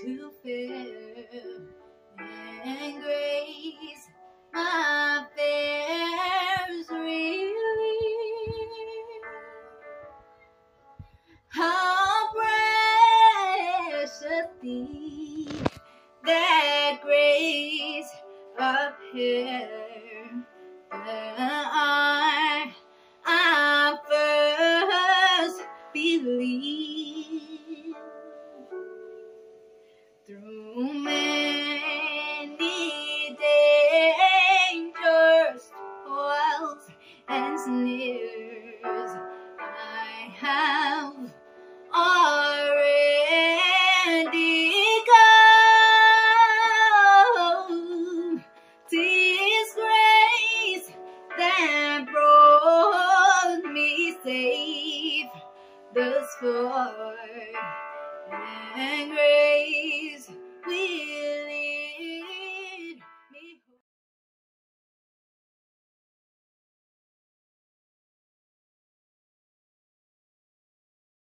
to fair and grace, my fears relieve. How precious thee that grace appear that I first believed. Through many dangers, toils, and snares, I have already come. 'Tis grace that brought me safe thus far, and grace will